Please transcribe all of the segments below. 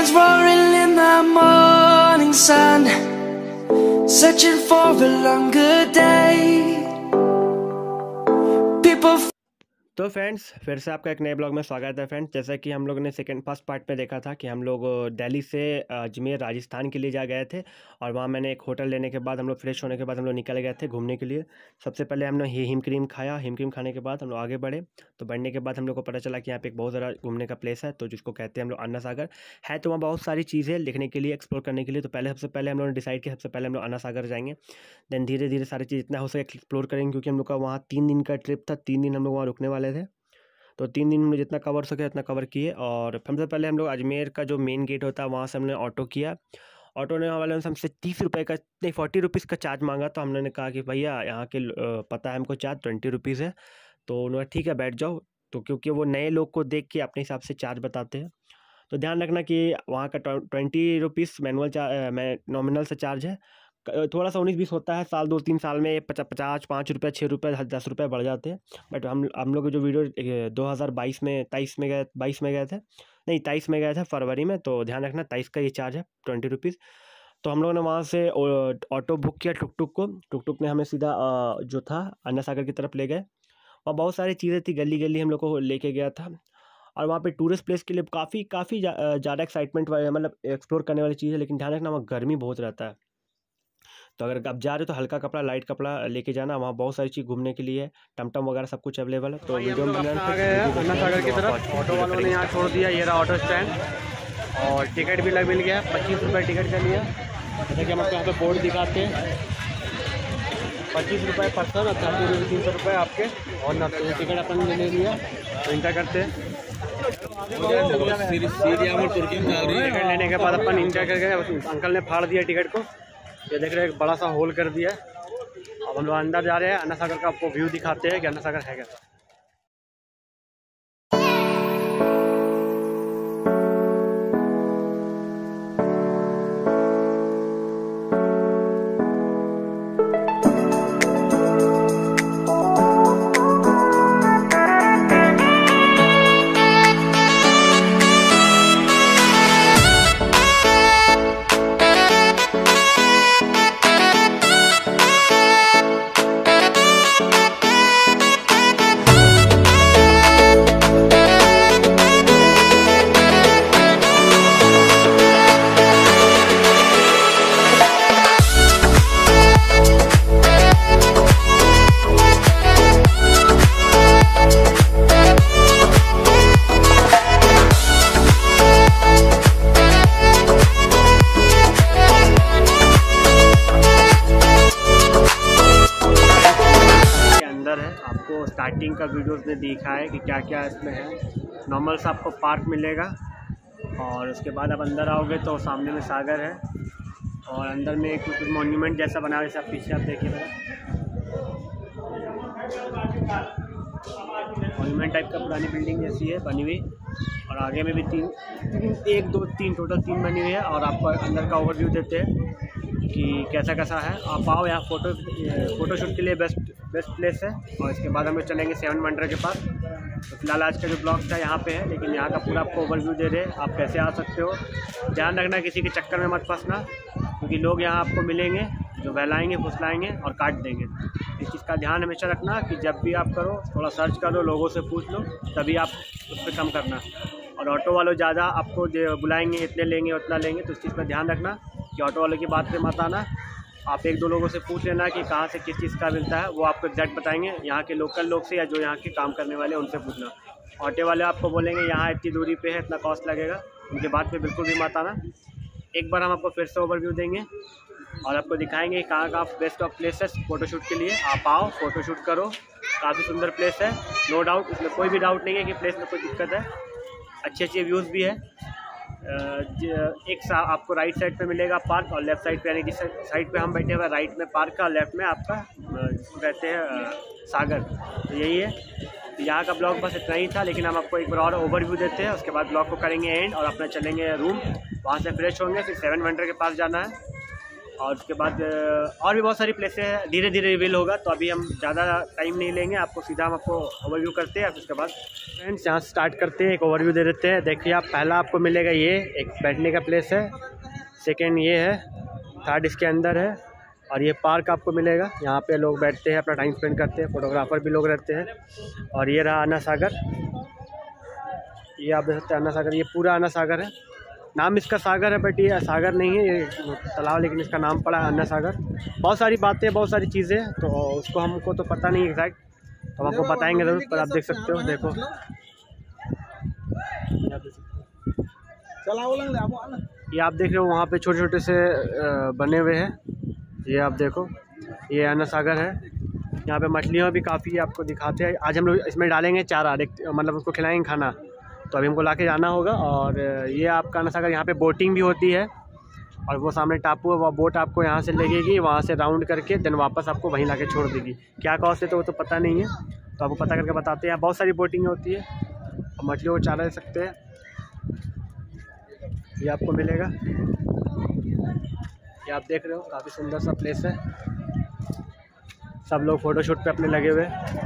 Waves roaring in the morning sun, searching for a longer day. People तो friends फिर से आपका एक नए ब्लॉग में स्वागत है फ्रेंड्स। जैसा कि हम लोगों ने फर्स्ट पार्ट में देखा था कि हम लोग दिल्ली से अजमेर राजस्थान के लिए जा गए थे और वहाँ मैंने एक होटल लेने के बाद हम लोग फ्रेश होने के बाद हम लोग निकल गए थे घूमने के लिए। सबसे पहले हमने हिम क्रीम खाया। हिम क्रीम खाने के बाद हम लोग आगे बढ़े। तो बढ़ने के बाद हम लोग को पता चला कि यहाँ पे एक बहुत ज़्यादा घूमने का प्लेस है, तो जिसको कहते हैं हम लोग अन्ना सागर है। तो वहाँ बहुत सारी चीज़ें लिखने के लिए, एक्सप्लोर करने के लिए। तो सबसे पहले हम लोगों ने डिसाइड किया सबसे पहले हम लोग अन्ना सागर जाएंगे। देन धीरे धीरे सारी चीज़ जितना हो सके एक्सप्लोर करेंगे, क्योंकि हम लोग का वहाँ 3 दिन का ट्रिप था। 3 दिन हम लोग वहाँ रुकने वाले थे, तो 3 दिन में जितना कवर सके उतना कवर किए। और सबसे पहले हम लोग अजमेर का जो मेन गेट होता है वहाँ से हमने ऑटो किया। ऑटो ने वाले ने हमसे 30 रुपये का नहीं 40 रुपीज़ का चार्ज मांगा। तो हमने कहा कि भैया यहाँ के पता है हमको चार्ज 20 रुपीज़ है। तो उन्होंने ठीक है बैठ जाओ। तो क्योंकि वो नए लोग को देख के अपने हिसाब से चार्ज बताते हैं, तो ध्यान रखना कि वहाँ का 20 रुपीज़ नॉमिनल से चार्ज है। थोड़ा सा 19-20 होता है, साल 2-3 साल में 50 5 रुपये 6 रुपये 10 रुपये बढ़ जाते हैं। बट हम लोग जो वीडियो 2022 में 22 में गए थे, नहीं 23 में गए थे फरवरी में। तो ध्यान रखना 23 का ये चार्ज है 20 रुपीज़। तो हम लोगों ने वहाँ से ऑटो बुक किया टुक ने हमें सीधा जो था अन्ना सागर की तरफ ले गए। और बहुत सारी चीज़ें थी, गली गली हम लोग को लेके गया था। और वहाँ पे टूरिस्ट प्लेस के लिए काफ़ी ज़्यादा एक्साइटमेंट मतलब एक्सप्लोर करने वाली चीज़ है। लेकिन ध्यान रखना वहाँ गर्मी बहुत रहता है, तो अगर आप जा रहे हो तो हल्का कपड़ा लाइट कपड़ा लेके जाना। वहाँ बहुत सारी चीज़ घूमने के लिए, टमटम वगैरह सब कुछ अवेलेबल है। तो वीडियो में आ गए हैं अन्ना सागर की तरफ। ऑटो वालों ने यहाँ छोड़ दिया, ये रहा ऑटो स्टैंड। और टिकट भी मिल गया, 25 रुपये टिकट का लिया। जैसे कि हम आपको यहाँ पे बोर्ड दिखाते हैं, 25 रुपये पर्सन और 300 रुपये आपके। और ना टिकट अपन ने ले लिया, तो इंटर करते हैं। टिकट लेने के बाद अपन इंटर कर गए। अंकल ने फाड़ दिया टिकट को, ये देख रहे हैं एक बड़ा सा होल कर दिया है। अब हम लोग अंदर जा रहे हैं। अन्ना सागर का आपको व्यू दिखाते हैं कि अन्ना सागर है कैसा। आपको स्टार्टिंग का वीडियोस में दिखा है कि क्या क्या इसमें है। नॉर्मल सा आपको पार्क मिलेगा, और उसके बाद आप अंदर आओगे तो सामने में सागर है। और अंदर में कुछ मॉन्यूमेंट जैसा बना है, जैसे आप पीछे आप देखिए मॉन्यूमेंट टाइप का पुरानी बिल्डिंग जैसी है बनी हुई। और आगे में भी 3 टोटल 3 बनी हुई है। और आपको अंदर का ओवरव्यू देते हैं कि कैसा है। आप आओ यहाँ फ़ोटोशूट के लिए बेस्ट प्लेस है। और इसके बाद हम लोग चलेंगे 7 वंडर के पास। तो फिलहाल आज का जो ब्लॉग था यहाँ पे है, लेकिन यहाँ का पूरा आपको ओवरव्यू दे रहे हैं आप कैसे आ सकते हो। ध्यान रखना किसी के चक्कर में मत फंसना, क्योंकि लोग यहाँ आपको मिलेंगे जो बहलाएंगे फुसलाएंगे और काट देंगे। इस चीज़ का ध्यान हमेशा रखना कि जब भी आप करो थोड़ा सर्च करो, लोगों से पूछ लो, तभी आप उस पर कम करना। और ऑटो वालों ज़्यादा आपको बुलाएंगे, इतने लेंगे उतना लेंगे, तो इस चीज़ पर ध्यान रखना कि ऑटो वालों की बात पे मत आना। आप 1-2 लोगों से पूछ लेना कि कहाँ से किस चीज़ का मिलता है, वो आपको एग्जैक्ट बताएंगे। यहाँ के लोकल लोग से या जो यहाँ के काम करने वाले उनसे पूछना। ऑटो वाले आपको बोलेंगे यहाँ इतनी दूरी पे है, इतना कॉस्ट लगेगा, उनके बात पे बिल्कुल भी मत आना। एक बार हम आपको फिर से ओवरव्यू देंगे और आपको दिखाएंगे कहाँ बेस्ट ऑफ प्लेसेस फ़ोटोशूट के लिए। आप आओ फ़ोटोशूट करो, काफ़ी सुंदर प्लेस है, नो डाउट, इसमें कोई भी डाउट नहीं है कि प्लेस में कोई दिक्कत है। अच्छे व्यूज़ भी है। आपको राइट साइड पे मिलेगा पार्क, और लेफ़्ट साइड पे यानी कि साइड पे हम बैठे हुए राइट में पार्क का, लेफ़्ट में आपका जिसको कहते हैं सागर। तो यही है। तो यहाँ का ब्लॉग बस इतना ही था, लेकिन हम आपको एक बार और ओवरव्यू देते हैं। उसके बाद ब्लॉग को करेंगे एंड और अपना चलेंगे रूम, वहाँ से फ्रेश होंगे, फिर 7 वंडर के पास जाना है। और उसके बाद और भी बहुत सारी प्लेसेस हैं, धीरे धीरे रिवील होगा। तो अभी हम ज़्यादा टाइम नहीं लेंगे, आपको सीधा हम आपको ओवरव्यू करते हैं। उसके बाद फ्रेंड्स यहाँ स्टार्ट करते हैं, एक ओवरव्यू दे देते हैं। देखिए आप, पहला आपको मिलेगा ये एक बैठने का प्लेस है, सेकेंड ये है, थर्ड इसके अंदर है, और ये पार्क आपको मिलेगा। यहाँ पे लोग बैठते हैं, अपना टाइम स्पेंड करते हैं, फोटोग्राफर भी लोग रहते हैं। और ये रहा अन्ना सागर, ये आप देख सकते हैं अन्ना सागर, ये पूरा अन्ना सागर है। नाम इसका सागर है बट ये सागर नहीं है, ये तालाब, लेकिन इसका नाम पड़ा अन्ना सागर। बहुत सारी बातें, बहुत सारी चीज़ें, तो उसको हमको तो पता नहीं एग्जैक्ट, तो हम आपको बताएंगे ज़रूर। पर आप देख सकते हो, देखो ये आप देख रहे हो वहाँ पे छोटे छोटे से बने हुए हैं। ये आप देखो, ये अन्ना सागर है। यहाँ पे मछलियाँ भी काफ़ी आपको दिखाते हैं। आज हम लोग इसमें डालेंगे चारा, मतलब उसको खिलाएंगे खाना, तो अभी हमको लाके जाना होगा। और ये आपका अन्ना सागर, यहाँ पे बोटिंग भी होती है। और वो सामने टापू है, वो बोट आपको यहाँ से लगेगी, वहाँ से राउंड करके देन वापस आपको वहीं लाके छोड़ देगी। क्या कॉस्ट है तो वो तो पता नहीं है, तो आपको पता करके बताते हैं। बहुत सारी बोटिंग होती है और मछलियों को चारा दे सकते हैं। ये आपको मिलेगा, ये आप देख रहे हो, काफ़ी सुंदर सा प्लेस है। सब लोग फ़ोटोशूट पे अपने लगे हुए हैं।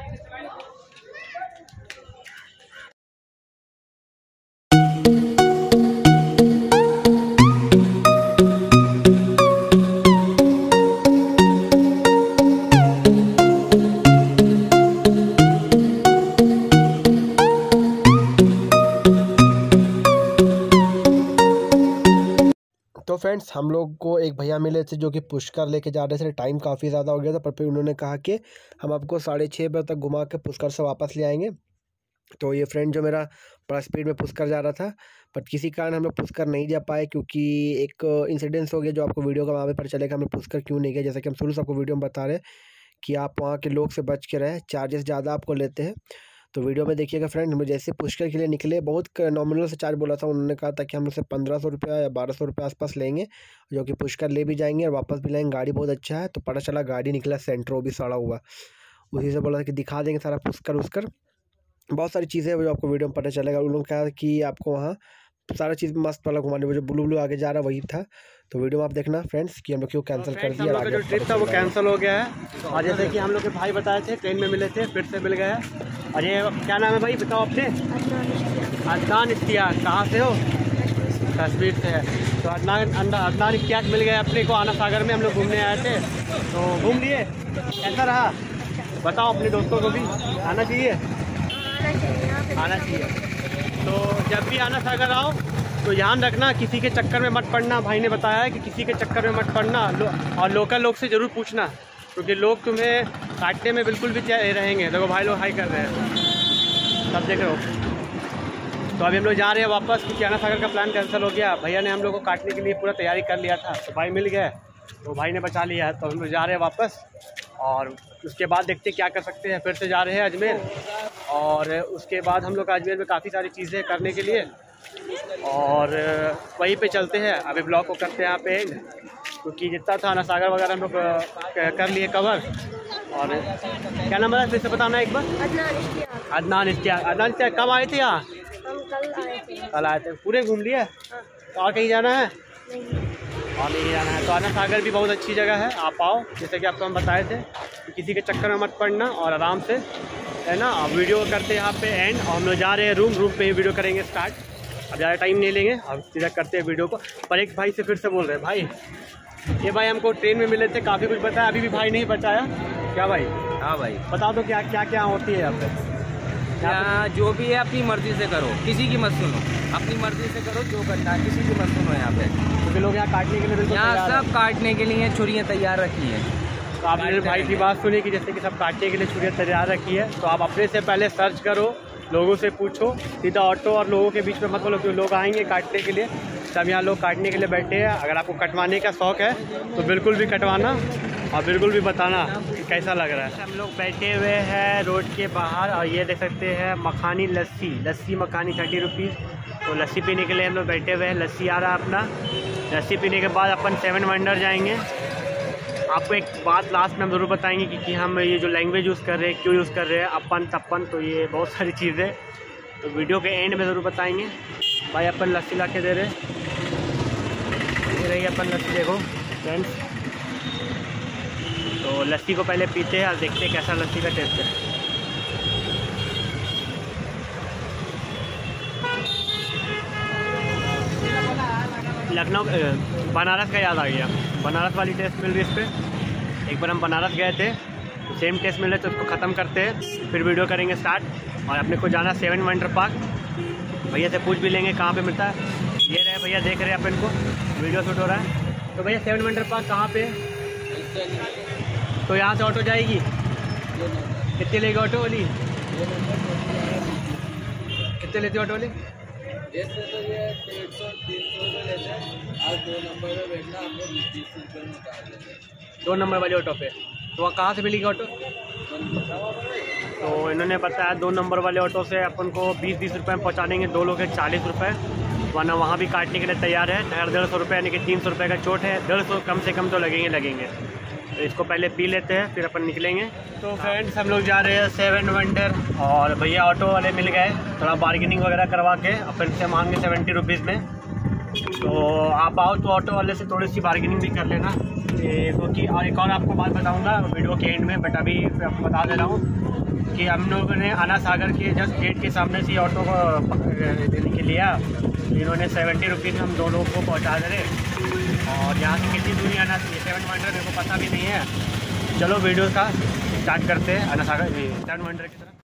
तो फ्रेंड्स, हम लोग को एक भैया मिले थे जो कि पुष्कर लेके जा रहे थे। टाइम काफ़ी ज़्यादा हो गया था, पर फिर उन्होंने कहा कि हम आपको 6:30 बजे तक घुमा के पुष्कर से वापस ले आएंगे। तो ये फ्रेंड जो मेरा बड़ा स्पीड में पुष्कर जा रहा था, पर किसी कारण हम लोग पुष्कर नहीं जा पाए, क्योंकि एक इंसिडेंस हो गया जो आपको वीडियो का वहाँ पे पता चलेगा हम लोग पुष्कर क्यों नहीं गए। जैसे कि हम शुरू से आपको वीडियो में बता रहे कि आप वहाँ के लोग से बच के रहें, चार्जेस ज़्यादा आपको लेते हैं। तो वीडियो में देखिएगा फ्रेंड, हम जैसे पुष्कर के लिए निकले, बहुत नॉमिनल से चार्ज बोला था उन्होंने, कहा था कि हम लोग से 1500 रुपया या 1200 रुपये आसपास लेंगे, जो कि पुष्कर ले भी जाएंगे और वापस भी लाएंगे। गाड़ी बहुत अच्छा है। तो पता चला गाड़ी निकला सेंट्रो, भी सड़ा हुआ। उसी से बोला कि दिखा देंगे सारा पुष्कर उसकर, बहुत सारी चीज़ें जो आपको वीडियो में पता चलेगा। उन लोगों ने कहा कि आपको वहाँ सारा चीज़ मस्त वाला घुमाने, जो ब्लू ब्लू आगे जा रहा वही था। तो वीडियो में आप देखना फ्रेंड्स कि हम लोग क्यों कैंसिल कर दिया। हम लोग का जो ट्रिप था वो कैंसिल हो गया है। और जैसे कि हम लोग के भाई बताए थे, ट्रेन में मिले थे, फिर से मिल गए हैं। और ये क्या नाम है भाई, बताओ अपने? अदनान इश्तियाक। कहाँ से हो? कश्मीर से है। तो अदनान इश्तियाक मिल गए अपने को अन्ना सागर में। हम लोग घूमने आए थे, तो घूम लिए। कैसा रहा बताओ, अपने दोस्तों को भी आना चाहिए, आना चाहिए। तो जब भी अन्ना सागर आओ तो ध्यान रखना, किसी के चक्कर में मत पड़ना। भाई ने बताया है कि किसी के चक्कर में मत पड़ना, और लोकल लोग से ज़रूर पूछना, क्योंकि लोग तुम्हें काटने में बिल्कुल भी रहेंगे। देखो भाई लोग हाई कर रहे हैं, सब देख रहे हो। तो अभी हम लोग जा रहे हैं वापस, क्योंकि अन्ना सागर का प्लान कैंसिल हो गया। भैया ने हम लोग को काटने के लिए पूरा तैयारी कर लिया था, तो भाई मिल गए, तो भाई ने बचा लिया। तो हम लोग जा रहे हैं वापस, और उसके बाद देखते क्या कर सकते हैं। फिर से जा रहे हैं अजमेर, और उसके बाद हम लोग अजमेर में काफ़ी सारी चीज़ें करने के लिए, और वहीं पे चलते हैं। अभी ब्लॉग को करते हैं यहाँ पे एंड, क्योंकि जितना था अन्ना सागर वगैरह हम लोग कर लिए कवर। और क्या नाम है फिर से बताना एक बार? अदनान इश्तियाक। अदनान इश्तियाक कब आए थे यहाँ? कल आए थे। पूरे घूम लिए? तो और कहीं जाना है? और नहीं जाना है। तो अन्ना सागर भी बहुत अच्छी जगह है, आप आओ। जैसे कि आपको हम बताए थे कि किसी के चक्कर में मत पड़ना, और आराम से, है ना। वीडियो करते हैं यहाँ पे एंड, और हम लोग जा रहे हैं रूम पे ही वीडियो करेंगे स्टार्ट। अब ज़्यादा टाइम नहीं लेंगे, अब सीधा करते हैं वीडियो को। पर एक भाई से फिर से बोल रहे हैं, भाई ये भाई हमको ट्रेन में मिले थे, काफ़ी कुछ बताया, अभी भी भाई नहीं बचाया। क्या भाई? हाँ भाई, बता दो क्या क्या क्या होती है यहाँ पे? यहाँ जो भी है अपनी मर्जी से करो, किसी की मत सुनो, अपनी मर्जी से करो जो करना है, किसी की मत सुनो। यहाँ पे क्योंकि लोग यहाँ काटने के लिए बिल्कुल यहाँ सब काटने के लिए छुरियाँ तैयार रखी हैं। तो आपने भाई की बात सुनी कि जैसे कि सब काटने के लिए छुरियाँ तैयार रखी है। तो आप अपने से पहले सर्च करो, लोगों से पूछो, सीधा ऑटो और लोगों के बीच में मत बोलो, क्योंकि लोग आएंगे काटने के लिए। सब यहाँ लोग काटने के लिए बैठे हैं। अगर आपको कटवाने का शौक़ है तो बिल्कुल भी कटवाना, और बिल्कुल भी बताना कि कैसा लग रहा है। हम लोग बैठे हुए हैं रोड के बाहर, और ये देख सकते हैं मखानी लस्सी मखानी 30 रुपीज़। तो लस्सी पीने के लिए हम लोग बैठे हुए हैं। लस्सी आ रहा है अपना। लस्सी पीने के बाद अपन 7 वंडर जाएंगे। आपको एक बात लास्ट में हम ज़रूर बताएंगे कि हम ये जो लैंग्वेज यूज़ कर रहे हैं, क्यों यूज़ कर रहे हैं, अपन तप्पन, तो ये बहुत सारी चीज़ें तो वीडियो के एंड में ज़रूर बताएंगे। भाई अपन लस्सी ला के दे रहे, ये रही अपन लस्सी, देखो फ्रेंड्स। तो लस्सी को पहले पीते हैं और देखते हैं कैसा लस्सी का टेस्ट है। लखनऊ बनारस का याद आ गया, बनारस वाली टेस्ट मिल रही है इस पर। एक बार हम बनारस गए थे, सेम टेस्ट मिल रहे तो उसको ख़त्म करते हैं, फिर वीडियो करेंगे स्टार्ट। और अपने को जाना 7 वंडर पार्क, भैया से पूछ भी लेंगे कहाँ पे मिलता है। ये रहे भैया, देख रहे हैं अपन को, वीडियो शूट हो रहा है। तो भैया 7 वंडर पार्क कहाँ पे है? तो यहाँ से ऑटो जाएगी, कितने लेगी ऑटो वाली? कितने लेती ऑटो वाली? ऐसे तो ये 150-300 रुपये लेते हैं, और 2 नंबर में बैठना हम लोग 20 रुपये में उतार देते हैं। 2 नंबर वाली ऑटो पे। तो वहाँ कहाँ से मिलेगी ऑटो? तो इन्होंने बताया 2 नंबर वाले ऑटो से अपन को 20-20 रुपये में पहुँचा देंगे, 2 लोग 40 रुपये, वरना वहाँ भी काटने के लिए तैयार है। 150 रुपये यानी कि 300 रुपये का चोट है, 150 कम से कम तो लगेंगे। तो इसको पहले पी लेते हैं, फिर अपन निकलेंगे। तो फ्रेंड्स हम लोग जा रहे हैं 7 वंडर, और भैया ऑटो वाले मिल गए, थोड़ा बार्गेनिंग वगैरह करवा के अपन से मांगे 70 रुपीज़ में। तो आप आओ तो ऑटो वाले से थोड़ी सी बार्गेनिंग भी कर लेना, क्योंकि और एक और आपको बात बताऊंगा वीडियो के एंड में, बट अभी आपको बता दे रहा हूँ कि हम लोगों ने आना सागर के जस्ट गेट के सामने से ऑटो को देने के लिया। इन्होंने 70 रुपीज़ हम 2 लोगों को पहुँचा दे रहे, और यहाँ से कितनी दूरी आना चाहिए 7 वंडर मेरे को पता भी नहीं है। चलो वीडियो का स्टार्ट करते हैं आना सागर 7 वंडर की तरफ।